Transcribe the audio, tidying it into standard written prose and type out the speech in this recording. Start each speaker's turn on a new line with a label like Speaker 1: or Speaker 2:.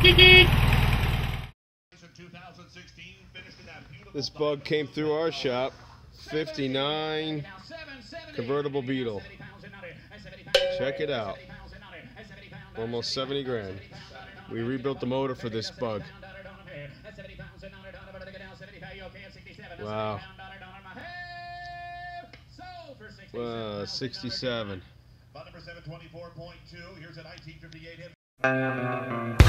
Speaker 1: This bug came through our shop. 59 convertible Beetle. Check it out. Almost 70 grand. We rebuilt the motor for this bug. Wow. 67. Number 724.2. Here's a 1958 hit.